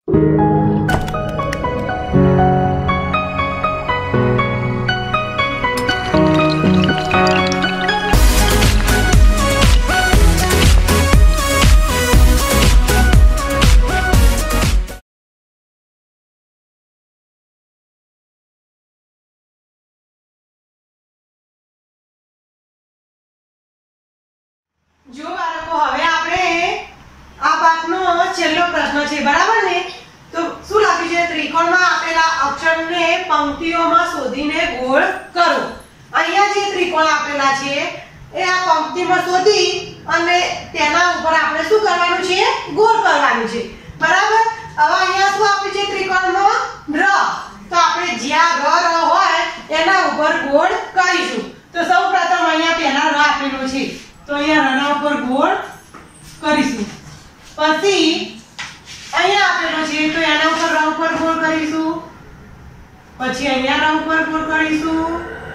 જો બાળકો હવે આપણે આ પાઠનો છેલ્લો પ્રશ્ન છે બરાબર ને તો શું લખ્યું છે ત્રિકોણમાં આપેલા અક્ષરને પંક્તિઓમાં શોધીને ગોળ કરો અહીંયા જે ત્રિકોણ આપેલા છે એ આ પંક્તિમાં શોધી અને તેના ઉપર આપણે શું કરવાનું છે ગોળ કરવાનું છે બરાબર હવે અહીંયા શું આપ્યું છે ત્રિકોણમાં ર તો આપણે જ્યાં ર હોય એના ઉપર ગોળ કરીશું તો સૌપ્રથમ અહીંયા પહેલા ર આપેલો છે તો અહીંયા રના ઉપર ગોળ કરીશું પછી અહીંયા આપેલો છે તો એના ઉપર ર ઉપર ગોળ કરીશું પછી અહીંયા ર ઉપર ગોળ કરીશું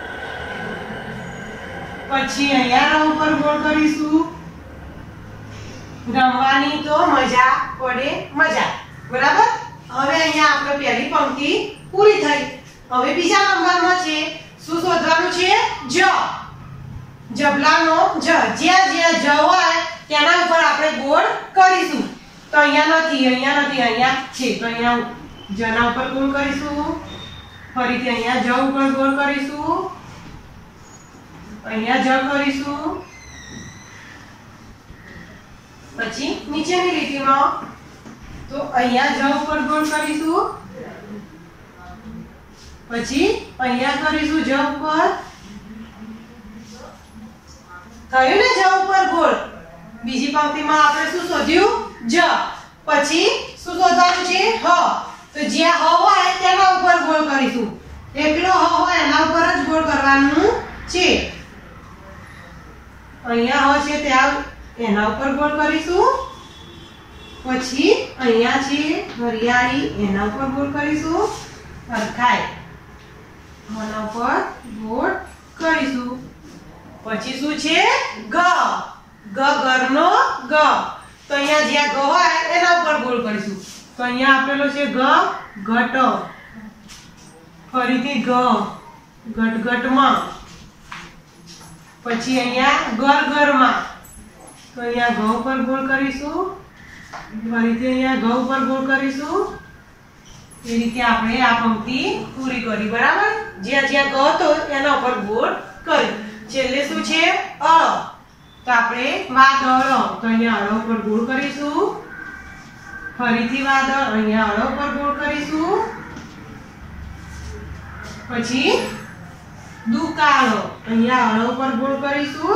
પછી અહીંયા ર ઉપર ગોળ કરીશું રમવાની તો મજા પડે મજા બરાબર હવે અહીંયા આપણે પહેલી પંક્તિ પૂરી થઈ હવે બીજા નંબરમાં છે શું શોધવાનું છે જ જબલાનો જ જ્યાં જ્યાં જ હોય તેના ઉપર આપણે ગોળ કરીશું તો અહીંયા નથી અહીંયા છે તો અહીંયા જના ઉપર ગોળ કરીશું ફરીથી અહીંયા જ ઉપર ગોળ કરીશું અહીંયા જ કરીશું પછી નીચેની લીટીમાં તો અહીંયા જ ઉપર ગોળ કરીશું પછી અહીંયા કરીશું જ ઉપર થયું ને જ ઉપર ગોળ બીજી પંક્તિમાં આપણે શું શોધ્યું જ પછી શું શોધવાનું છે હ તો જ્યાં હ હોય તેના ઉપર ગોળ કરીશું એકલો હ હોય એના ઉપર જ ગોળ કરવાનું છે અહીંયા હ છે ત્યાં એના ઉપર ગોળ કરીશું પછી અહીંયા છે હરિયાળી એના ઉપર ગોળ કરીશું હરખાઈ આના ઉપર ગોળ કરીશું પછી શું છે ગ ગ ઘરનો ગ તો અહીંયા જ્યાં ગ હોય એના ઉપર ગોળ કરીશું તો અહીંયા આપેલો છે ગ ઘટ ફરીથી ગ ઘટઘટમાં પછી અહીંયા ઘરમાં તો અહીંયા ગ ઉપર ગોળ કરીશું ફરીથી અહીંયા ગ ઉપર ગોળ કરીશું એ રીતે આપણે આ પંક્તિ પૂરી કરી બરાબર જ્યાં જ્યાં ગ હતો એના ઉપર ગોળ કર્યું છેલ્લે શું છે અ તો આપણે વાદળ તો અહીંયા અળ ઉપર ગોળ કરીશું ફરીથી વાદળ અહીંયા અળ ઉપર ગોળ કરીશું પછી દુકાળો અહીંયા અળ ઉપર ગોળ કરીશું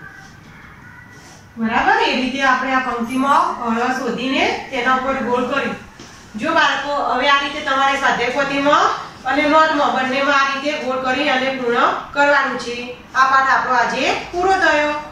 બરાબર એ રીતે આપણે આ પંક્તિમાં અળ શોધીને તેના ઉપર ગોળ કર્યું જો બાળકો હવે આ રીતે તમારે સ્વાધ્યાય પોથીમાં અને નોટમાં બંનેમાં આ રીતે ગોળ કરી અને પૂર્ણ કરવાનું છે આ પાઠ આપણો આજે પૂરો થયો।